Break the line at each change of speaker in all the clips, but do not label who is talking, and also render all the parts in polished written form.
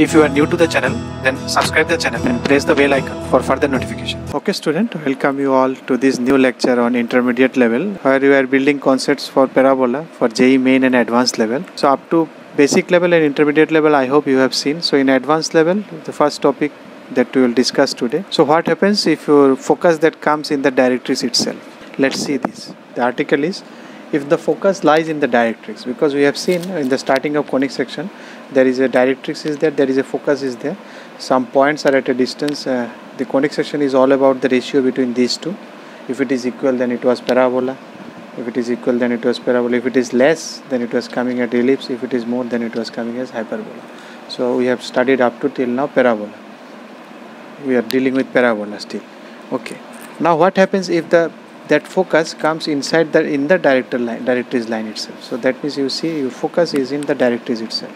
If you are new to the channel, then subscribe the channel and press the bell icon for further notification. Okay student, welcome you all to this new lecture on intermediate level where we are building concepts for parabola for JEE main and advanced level. So up to basic level and intermediate level I hope you have seen. So in advanced level, the first topic that we will discuss today. So what happens if your focus that comes in the directrix itself? Let's see this. The article is if the focus lies in the directrix, because we have seen in the starting of conic section there is a directrix is there is a focus is there, some points are at a distance. The conic section is all about the ratio between these two. If it is equal then it was parabola, if it is equal then it was parabola, if it is less then it was coming at ellipse, if it is more then it was coming as hyperbola. So we have studied up to till now parabola, we are dealing with parabola still. Okay, now what happens if that focus comes inside in the directrix line itself? So that means you see your focus is in the directrix itself.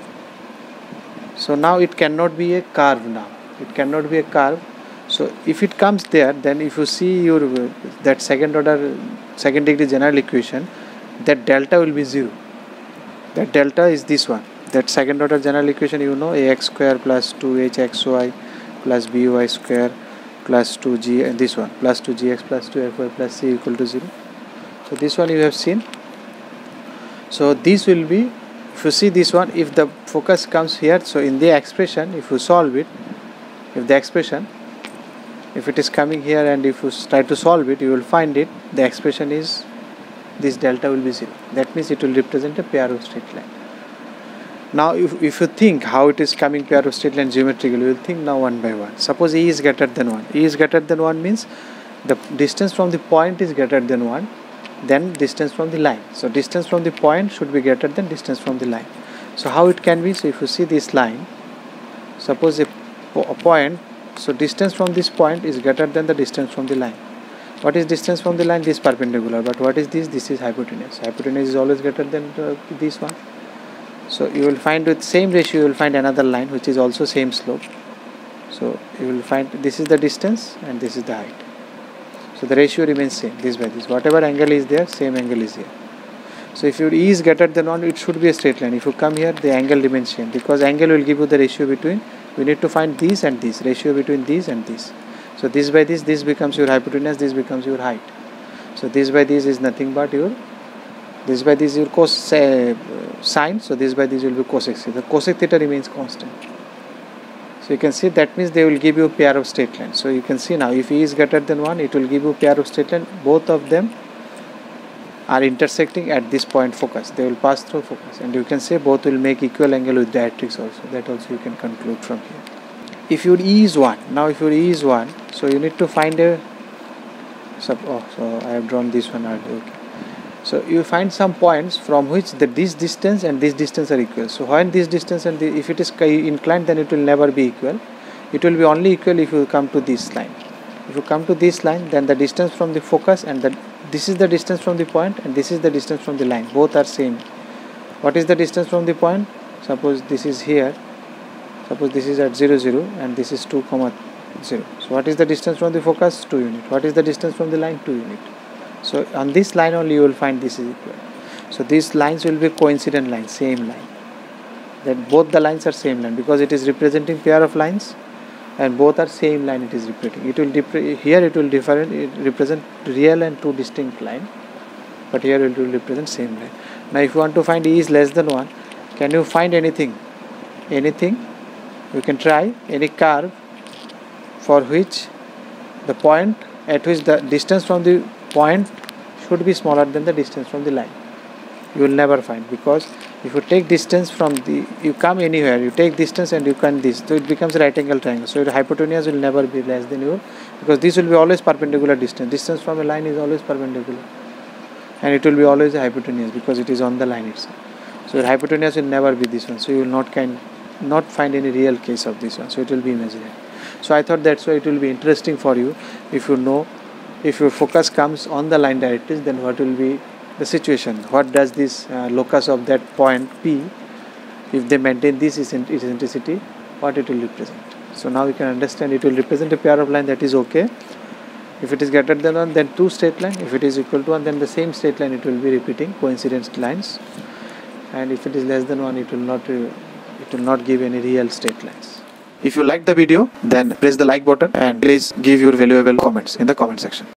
So now it cannot be a curve now. It cannot be a curve. So if it comes there, then if you see your that second degree general equation, that delta will be 0. That delta is this one. That second order general equation, you know, ax square plus 2hxy plus by square plus 2g, and this one plus 2gx plus 2fy plus c equal to 0. So this one you have seen. So this will be, if you see this one, if the focus comes here, so in the expression, if you solve it, if the expression, if it is coming here and if you try to solve it, you will find it, the expression is, this delta will be 0. That means it will represent a pair of straight line. Now if you think how it is coming pair of straight line geometrically, you will think now one by one. Suppose E is greater than 1. E is greater than 1 means the distance from the point is greater than 1, then distance from the line. So distance from the point should be greater than distance from the line. So how it can be? So if you see this line, suppose a point, so distance from this point is greater than the distance from the line. What is distance from the line? This perpendicular. But what is this? This is hypotenuse. Hypotenuse is always greater than this one. So you will find with same ratio, you will find another line which is also same slope. So you will find this is the distance and this is the height. So the ratio remains same, this by this. Whatever angle is there, same angle is here. So if your E is greater than 1, it should be a straight line. If you come here, the angle remains same, because angle will give you the ratio between, we need to find this and this, ratio between this and this. So this by this becomes your hypotenuse, this becomes your height. So this by this is nothing but your, this by this is your sine, so this by this will be cosec theta. The cosec theta remains constant. So you can see that means they will give you a pair of straight lines. So you can see now if E is greater than 1, it will give you a pair of straight lines. Both of them are intersecting at this point focus. They will pass through focus, and you can say both will make equal angle with directrix also. That also you can conclude from here. If your E is 1, now if your E is 1, so you need to find a so I have drawn this one earlier. Okay. So you find some points from which this distance and this distance are equal. So when this distance and if it is inclined, then it will never be equal. It will be only equal if you come to this line. If you come to this line, then the distance from the focus and this is the distance from the point and this is the distance from the line. Both are same. What is the distance from the point? Suppose this is here. Suppose this is at 0, 0 and this is 2, 0. So what is the distance from the focus? 2 unit. What is the distance from the line? 2 unit. So on this line only you will find this is equal. So these lines will be coincident lines, same line. Then both the lines are same line, because it is representing pair of lines and both are same line it is representing. It will here it will represent real and two distinct line, but here it will represent same line. Now if you want to find E is less than 1, can you find anything? Anything? You can try any curve for which the point at which the distance from the point should be smaller than the distance from the line. You will never find, because if you take distance from you come anywhere, you take distance and you can this, so it becomes a right angle triangle. So your hypotenuse will never be less than your, because this will be always perpendicular distance. Distance from a line is always perpendicular, and it will be always a hypotenuse because it is on the line itself. So your hypotenuse will never be this one. So you will not find any real case of this one. So it will be imaginary. So I thought that's why it will be interesting for you if you know. If your focus comes on the line directrix, then what will be the situation? What does this locus of that point P, if they maintain this eccentricity, what it will represent? So now you can understand it will represent a pair of line, that is okay. If it is greater than 1, then 2 straight line. If it is equal to 1, then the same straight line it will be repeating, coincident lines. And if it is less than 1, it will not It will not give any real straight lines. If you like the video, then press the like button and please give your valuable comments in the comment section.